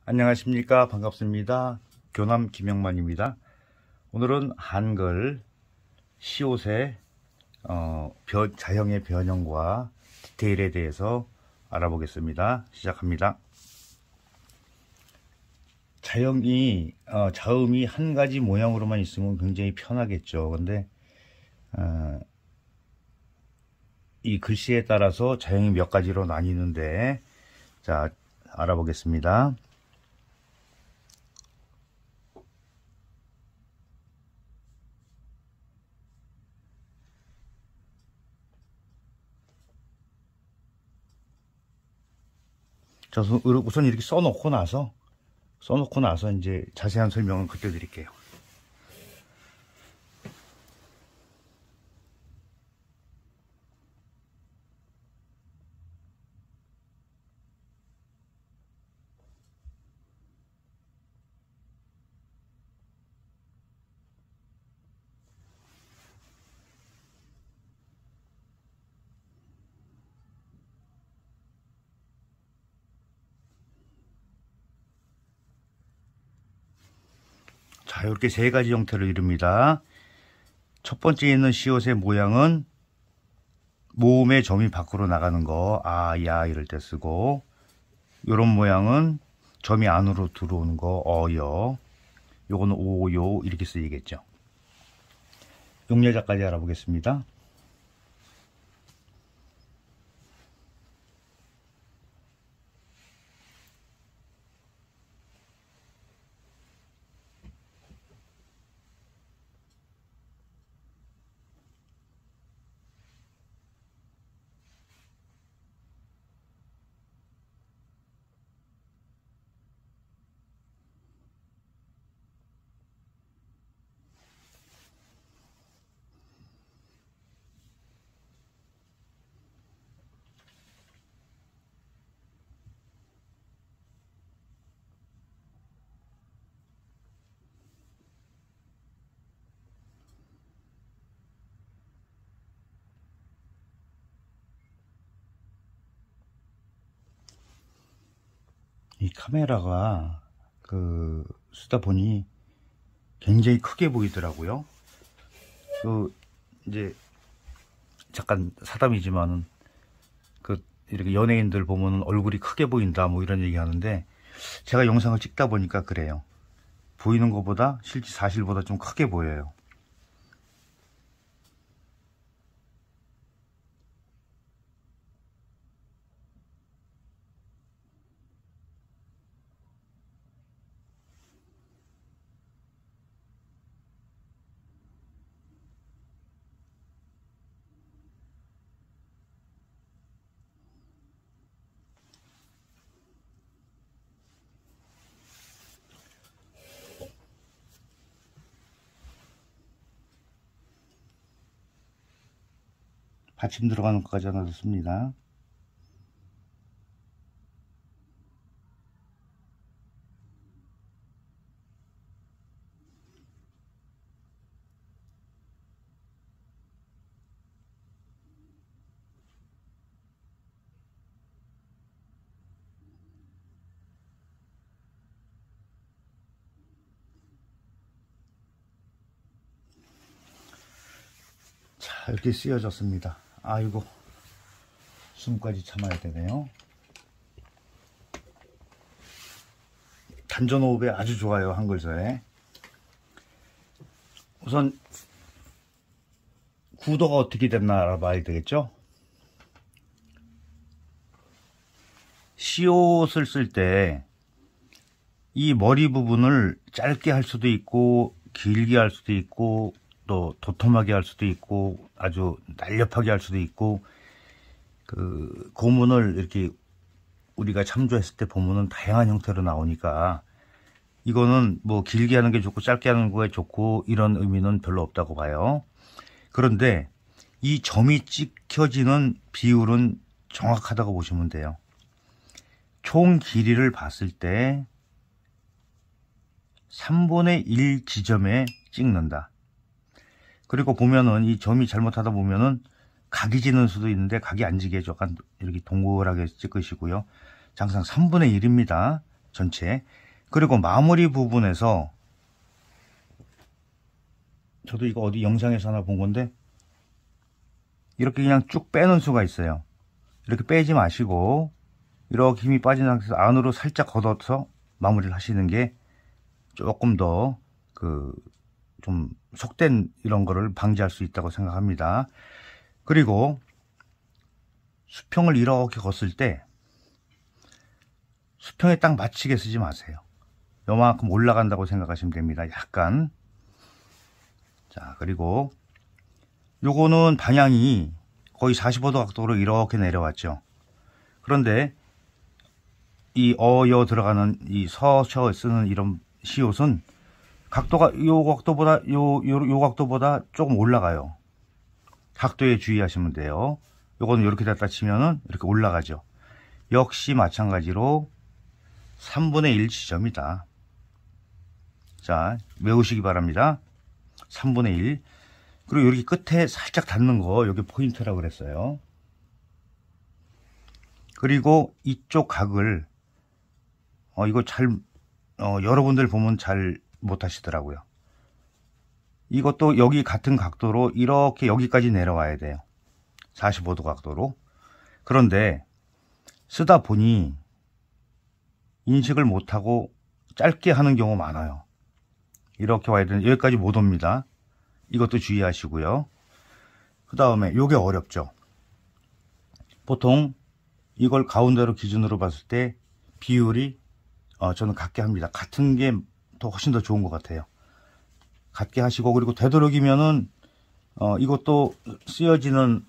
안녕하십니까. 반갑습니다. 교남 김영만입니다. 오늘은 한글 시옷의 자형의 변형과 디테일에 대해서 알아보겠습니다. 시작합니다. 자형이 자음이 한 가지 모양으로만 있으면 굉장히 편하겠죠. 근데 이 글씨에 따라서 자형이 몇 가지로 나뉘는데, 자, 알아보겠습니다. 우선 이렇게 써놓고 나서 이제 자세한 설명은 그때 드릴게요. 자, 이렇게 세 가지 형태를 이룹니다. 첫 번째 있는 시옷의 모양은 모음의 점이 밖으로 나가는 거, 아, 야 이럴 때 쓰고, 요런 모양은 점이 안으로 들어오는 거, 여, 요거는 오, 요 이렇게 쓰이겠죠. 용례자까지 알아보겠습니다. 이 카메라가 쓰다 보니 굉장히 크게 보이더라고요. 이제 잠깐 사담이지만은 이렇게 연예인들 보면은 얼굴이 크게 보인다 뭐 이런 얘기 하는데, 제가 영상을 찍다 보니까 그래요. 보이는 것보다 실제 사실보다 좀 크게 보여요. 받침 들어가는 것까지 하나 넣습니다. 자, 이렇게 쓰여졌습니다. 아이고, 숨까지 참아야 되네요. 단전호흡에 아주 좋아요, 한글서에. 우선 구도가 어떻게 됐나 알아봐야 되겠죠. 시옷을 쓸 때 이 머리 부분을 짧게 할 수도 있고 길게 할 수도 있고 또 도톰하게 할 수도 있고 아주 날렵하게 할 수도 있고, 고문을 이렇게 우리가 참조했을 때 보면은 다양한 형태로 나오니까 이거는 뭐 길게 하는 게 좋고 짧게 하는 게 좋고 이런 의미는 별로 없다고 봐요. 그런데 이 점이 찍혀지는 비율은 정확하다고 보시면 돼요. 총 길이를 봤을 때 3분의 1 지점에 찍는다. 그리고 보면은 이 점이 잘못하다 보면은 각이 지는 수도 있는데 각이 안 지게 약간 이렇게 동그랗게 찍으시고요. 항상 3분의 1입니다. 전체. 그리고 마무리 부분에서 저도 이거 어디 영상에서 하나 본 건데 이렇게 그냥 쭉 빼는 수가 있어요. 이렇게 빼지 마시고 이렇게 힘이 빠진 상태에서 안으로 살짝 걷어서 마무리를 하시는 게 조금 더 좀 속된 이런 거를 방지할 수 있다고 생각합니다. 그리고 수평을 이렇게 걷을 때 수평에 딱 맞추게 쓰지 마세요. 요만큼 올라간다고 생각하시면 됩니다. 약간. 자, 그리고 요거는 방향이 거의 45도 각도로 이렇게 내려왔죠. 그런데 이 어여 들어가는 이 서셔 쓰는 이런 시옷은 각도가 요 각도보다 조금 올라가요. 각도에 주의하시면 돼요. 요거는 이렇게 갖다 치면은 이렇게 올라가죠. 역시 마찬가지로 3분의 1 지점이다. 자, 외우시기 바랍니다. 3분의 1. 그리고 여기 끝에 살짝 닿는 거, 여기 포인트라고 그랬어요. 그리고 이쪽 각을, 이거 여러분들 보면 잘 못하시더라고요. 이것도 여기 같은 각도로 이렇게 여기까지 내려와야 돼요. 45도 각도로. 그런데 쓰다 보니 인식을 못하고 짧게 하는 경우 많아요. 이렇게 와야 되는데 여기까지 못 옵니다. 이것도 주의하시고요. 그 다음에 요게 어렵죠. 보통 이걸 가운데로 기준으로 봤을 때 비율이 저는 같게 합니다. 같은 게 더 훨씬 더 좋은 것 같아요. 같게 하시고, 그리고 되도록이면은 이것도 쓰여지는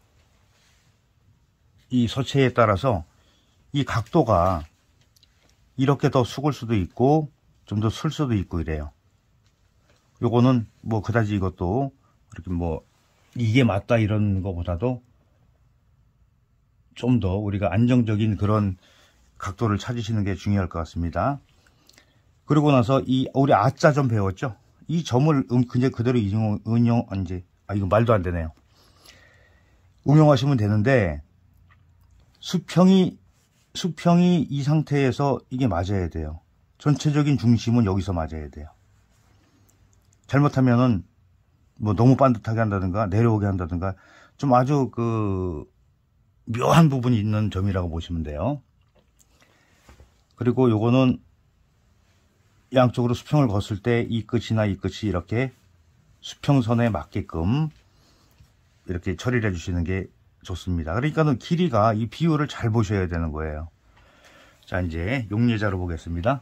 이 서체에 따라서 이 각도가 이렇게 더 숙을 수도 있고 좀 더 쓸 수도 있고 이래요. 요거는 뭐 그다지 이것도 이렇게 뭐 이게 맞다 이런 거보다도 좀 더 우리가 안정적인 그런 각도를 찾으시는 게 중요할 것 같습니다. 그리고 나서 우리 아자 점 배웠죠? 이 점을 그냥 그대로 이거 말도 안 되네요. 응용하시면 되는데 수평이 이 상태에서 이게 맞아야 돼요. 전체적인 중심은 여기서 맞아야 돼요. 잘못하면은 뭐 너무 반듯하게 한다든가 내려오게 한다든가 좀 아주 묘한 부분이 있는 점이라고 보시면 돼요. 그리고 요거는 양쪽으로 수평을 걷을 때 이 끝이나 이 끝이 이렇게 수평선에 맞게끔 이렇게 처리를 해주시는 게 좋습니다. 그러니까는 길이가 이 비율을 잘 보셔야 되는 거예요. 자, 이제 용례자로 보겠습니다.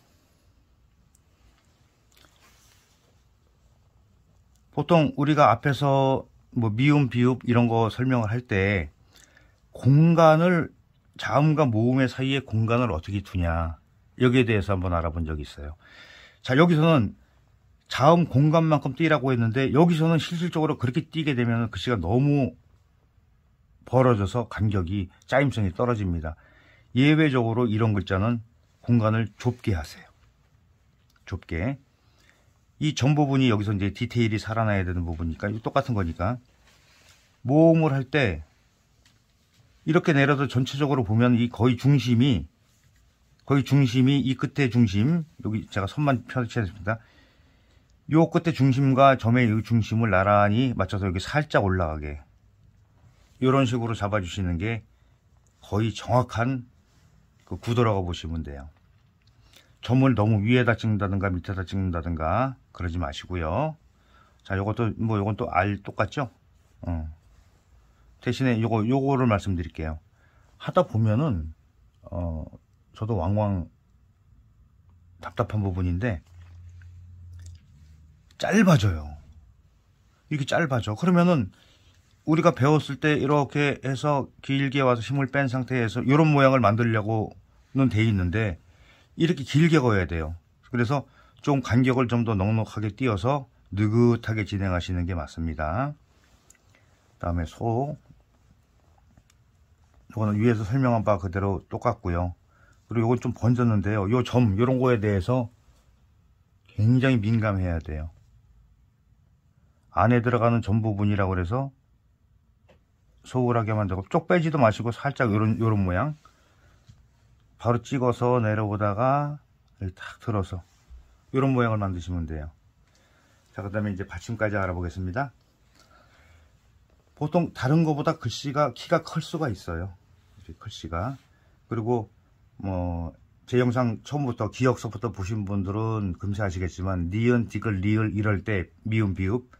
보통 우리가 앞에서 뭐 미음, 비읍 이런 거 설명을 할 때 공간을 자음과 모음의 사이에 공간을 어떻게 두냐 여기에 대해서 한번 알아본 적이 있어요. 자, 여기서는 자음 공간만큼 띄라고 했는데 여기서는 실질적으로 그렇게 띄게 되면 글씨가 너무 벌어져서 간격이 짜임성이 떨어집니다. 예외적으로 이런 글자는 공간을 좁게 하세요. 좁게. 이 점 부분이 여기서 이제 디테일이 살아나야 되는 부분이니까 이거 똑같은 거니까 모음을 할 때 이렇게 내려도 전체적으로 보면 이 거의 중심이 이 끝의 중심, 여기 제가 선만 펴주셨습니다. 요 끝의 중심과 점의 이 중심을 나란히 맞춰서 여기 살짝 올라가게 이런 식으로 잡아주시는 게 거의 정확한 구도라고 보시면 돼요. 점을 너무 위에다 찍는다든가 밑에다 찍는다든가 그러지 마시고요. 자, 요것도 뭐 요건 또 똑같죠? 대신에 요거를 말씀드릴게요. 하다 보면은 저도 왕왕 답답한 부분인데 짧아져요. 이렇게 짧아져. 그러면은 우리가 배웠을 때 이렇게 해서 길게 와서 힘을 뺀 상태에서 이런 모양을 만들려고는 돼 있는데 이렇게 길게 그어야 돼요. 그래서 좀 간격을 좀 더 넉넉하게 띄어서 느긋하게 진행하시는 게 맞습니다. 그 다음에 이거는 위에서 설명한 바 그대로 똑같고요. 그리고 이건 좀 번졌는데요. 요 점, 요런 거에 대해서 굉장히 민감해야 돼요. 안에 들어가는 점 부분이라고 그래서 소홀하게 만들고 쪽 빼지도 마시고 살짝 요런 모양. 바로 찍어서 내려오다가 여기 탁 들어서 이런 모양을 만드시면 돼요. 자, 그 다음에 이제 받침까지 알아보겠습니다. 보통 다른 거보다 글씨가 키가 클 수가 있어요. 글씨가. 그리고 뭐 제 영상 처음부터 기억서부터 보신 분들은 금세 아시겠지만 니은, 디귿, 리을 이럴 때 미음, 비읍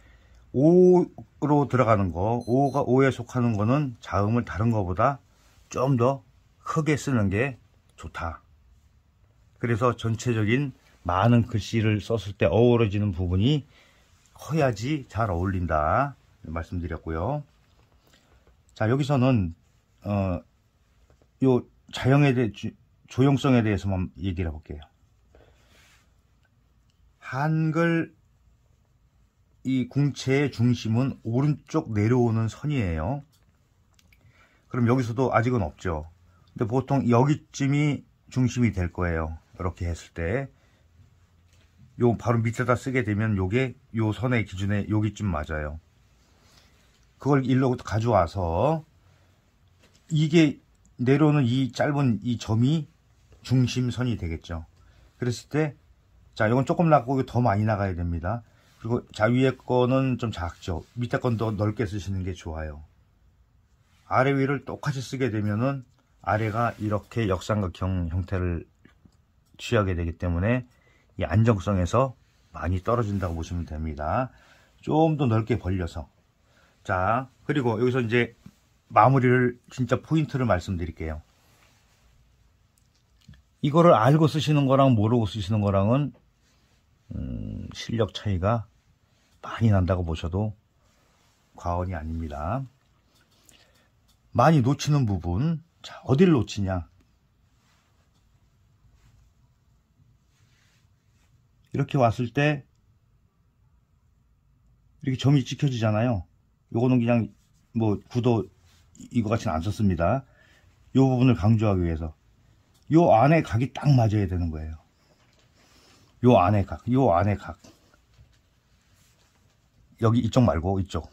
5로 들어가는 거, 5에 속하는 거는 자음을 다른 거보다 좀 더 크게 쓰는 게 좋다. 그래서 전체적인 많은 글씨를 썼을 때 어우러지는 부분이 커야지 잘 어울린다 말씀드렸고요. 자, 여기서는 요 자형에 대해 조형성에 대해서만 얘기를 해볼게요. 한글 이 궁체의 중심은 오른쪽 내려오는 선이에요. 그럼 여기서도 아직은 없죠. 근데 보통 여기쯤이 중심이 될 거예요. 이렇게 했을 때 요 바로 밑에다 쓰게 되면 요게 요 선의 기준에 여기쯤 맞아요. 그걸 일로 가져와서 이게 내려오는 이 짧은 이 점이 중심선이 되겠죠. 그랬을 때 자, 이건 조금 나가고 더 많이 나가야 됩니다. 그리고 자, 위에 거는 좀 작죠. 밑에 건 더 넓게 쓰시는 게 좋아요. 아래 위를 똑같이 쓰게 되면은 아래가 이렇게 역삼각형 형태를 취하게 되기 때문에 이 안정성에서 많이 떨어진다고 보시면 됩니다. 좀 더 넓게 벌려서. 자, 그리고 여기서 이제 마무리를 진짜 포인트를 말씀드릴게요. 이거를 알고 쓰시는 거랑 모르고 쓰시는 거랑은 실력 차이가 많이 난다고 보셔도 과언이 아닙니다. 많이 놓치는 부분, 자, 어디를 놓치냐? 이렇게 왔을 때 이렇게 점이 찍혀지잖아요. 요거는 그냥 뭐 구도 이거 같이는 안 썼습니다. 요 부분을 강조하기 위해서 요 안에 각이 딱 맞아야 되는 거예요. 요 안에 각, 요 안에 각. 여기 이쪽 말고 이쪽.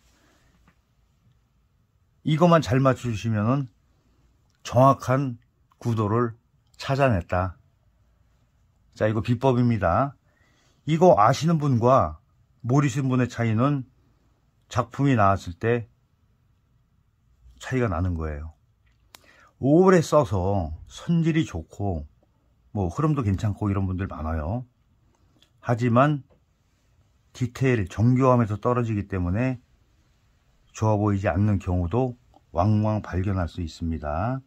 이것만 잘 맞춰주시면은 정확한 구도를 찾아냈다. 자, 이거 비법입니다. 이거 아시는 분과 모르시는 분의 차이는 작품이 나왔을 때 차이가 나는 거예요. 오래 써서 손질이 좋고 뭐 흐름도 괜찮고 이런 분들 많아요. 하지만 디테일, 정교함에서 떨어지기 때문에 좋아 보이지 않는 경우도 왕왕 발견할 수 있습니다.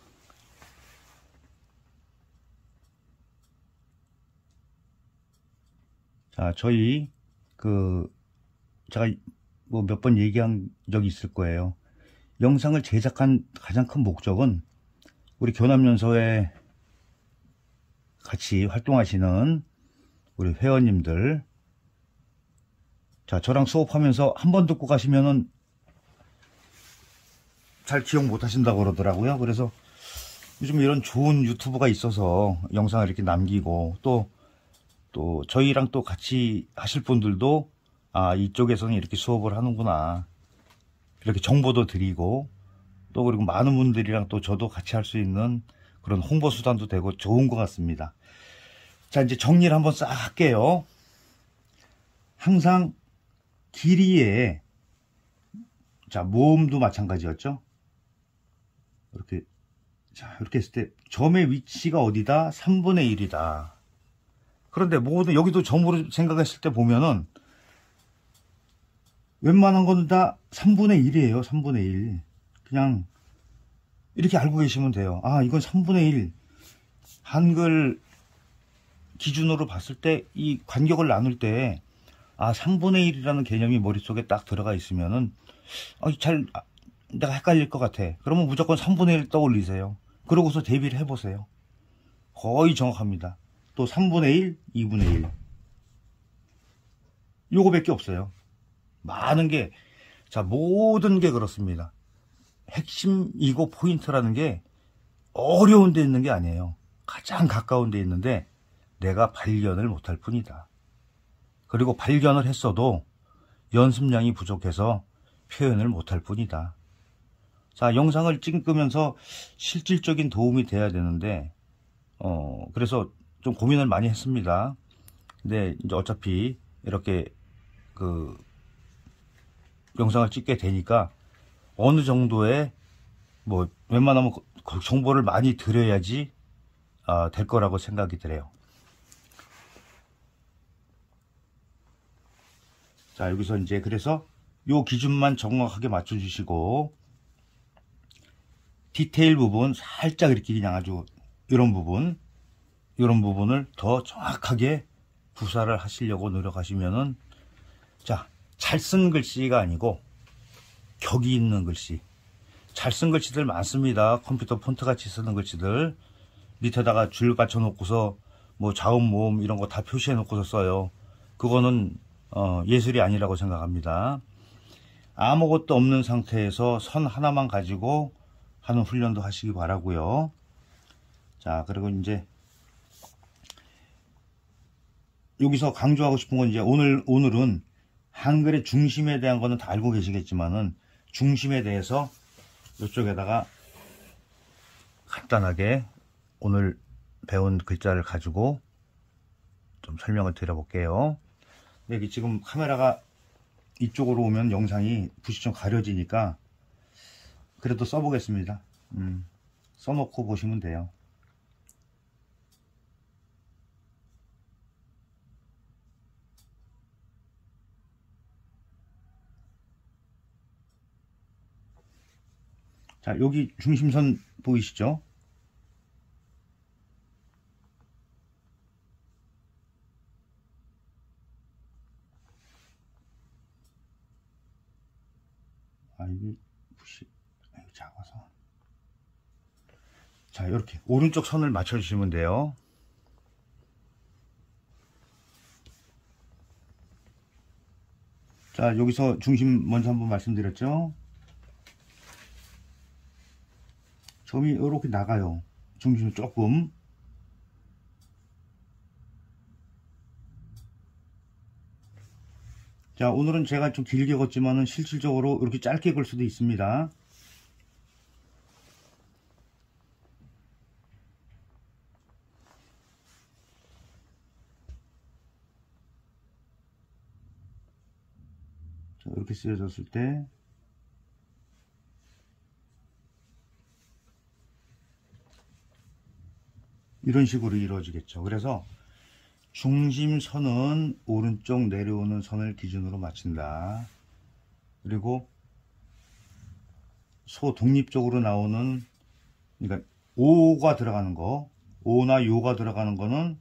자, 저희 제가 뭐 몇 번 얘기한 적이 있을 거예요. 영상을 제작한 가장 큰 목적은 우리 교남연서에 같이 활동하시는 우리 회원님들, 자, 저랑 수업하면서 한 번 듣고 가시면은 잘 기억 못 하신다고 그러더라고요. 그래서 요즘 이런 좋은 유튜브가 있어서 영상을 이렇게 남기고 또 저희랑 또 같이 하실 분들도 아, 이쪽에서는 이렇게 수업을 하는구나, 이렇게 정보도 드리고 또 그리고 많은 분들이랑 또 저도 같이 할 수 있는 그런 홍보 수단도 되고 좋은 것 같습니다. 자, 이제 정리를 한번 싹 할게요. 항상 길이에, 자, 모음도 마찬가지였죠. 이렇게, 자, 이렇게 했을 때 점의 위치가 어디다? 3분의 1이다. 그런데 모든 여기도 점으로 생각했을 때 보면은 웬만한 건 다 3분의 1이에요. 3분의 1. 그냥 이렇게 알고 계시면 돼요. 아, 이건 3분의 1. 한글 기준으로 봤을 때 이 간격을 나눌 때 아, 3분의 1이라는 개념이 머릿속에 딱 들어가 있으면은 내가 헷갈릴 것 같아. 그러면 무조건 3분의 1 떠올리세요. 그러고서 대비를 해보세요. 거의 정확합니다. 또 3분의 1, 2분의 1. 요거밖에 없어요. 많은 게, 자, 모든 게 그렇습니다. 핵심이고 포인트라는 게 어려운 데 있는 게 아니에요. 가장 가까운 데 있는데 내가 발견을 못할 뿐이다. 그리고 발견을 했어도 연습량이 부족해서 표현을 못할 뿐이다. 자, 영상을 찍으면서 실질적인 도움이 돼야 되는데, 그래서 좀 고민을 많이 했습니다. 근데 이제 어차피 이렇게 영상을 찍게 되니까 어느 정도의 뭐 웬만하면 정보를 많이 드려야지 될 거라고 생각이 들어요. 자, 여기서 이제 그래서 요 기준만 정확하게 맞춰 주시고, 디테일 부분 살짝 이렇게 그냥 아주 이런 부분을 더 정확하게 부사를 하시려고 노력하시면은, 자, 잘 쓴 글씨가 아니고 격이 있는 글씨, 잘 쓴 글씨들 많습니다. 컴퓨터 폰트 같이 쓰는 글씨들 밑에다가 줄 받쳐 놓고서 뭐 자음 모음 이런 거 다 표시해 놓고서 써요. 그거는 예술이 아니라고 생각합니다. 아무것도 없는 상태에서 선 하나만 가지고 하는 훈련도 하시기 바라고요. 자, 그리고 이제 여기서 강조하고 싶은 건, 이제 오늘은 한글의 중심에 대한 거는 다 알고 계시겠지만은, 중심에 대해서 이쪽에다가 간단하게 오늘 배운 글자를 가지고 좀 설명을 드려볼게요. 여기 지금 카메라가 이쪽으로 오면 영상이 붓이 좀 가려지니까 그래도 써보겠습니다. 써놓고 보시면 돼요. 자, 여기 중심선 보이시죠? 이게 붓이 작아서. 자, 이렇게 오른쪽 선을 맞춰 주시면 돼요. 자, 여기서 중심 먼저 한번 말씀드렸죠? 점이 이렇게 나가요. 중심이 조금. 자, 오늘은 제가 좀 길게 걷지만은 실질적으로 이렇게 짧게 걸 수도 있습니다. 자, 이렇게 쓰여졌을 때 이런 식으로 이루어지겠죠. 그래서 중심선은 오른쪽 내려오는 선을 기준으로 맞춘다. 그리고 소 독립적으로 나오는, 그러니까 오가 들어가는 거, 오나 요가 들어가는 거는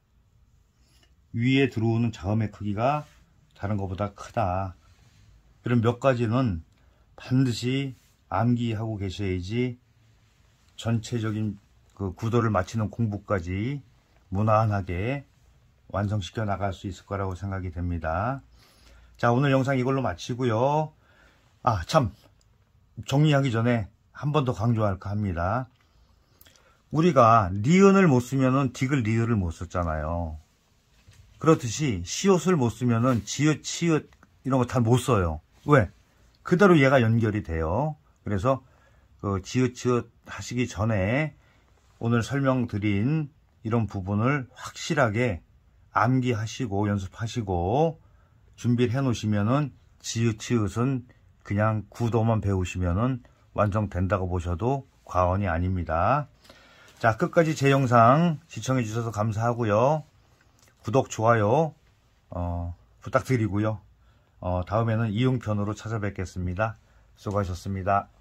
위에 들어오는 자음의 크기가 다른 것보다 크다. 이런 몇 가지는 반드시 암기하고 계셔야지 전체적인 그 구도를 맞추는 공부까지 무난하게 완성시켜 나갈 수 있을 거라고 생각이 됩니다. 자, 오늘 영상 이걸로 마치고요. 참, 정리하기 전에 한 번 더 강조할까 합니다. 우리가 니은을 못 쓰면은 디귿 리을을 못 썼잖아요. 그렇듯이 시옷을 못 쓰면은 지읒 치읒 이런 거 다 못 써요. 왜? 그대로 얘가 연결이 돼요. 그래서 그 지읒 치읒 하시기 전에 오늘 설명드린 이런 부분을 확실하게 암기하시고 연습하시고 준비를 해 놓으시면은 지읒 치읒은 그냥 구도만 배우시면은 완성된다고 보셔도 과언이 아닙니다. 자, 끝까지 제 영상 시청해 주셔서 감사하고요. 구독, 좋아요 부탁드리고요. 다음에는 이용편으로 찾아뵙겠습니다. 수고하셨습니다.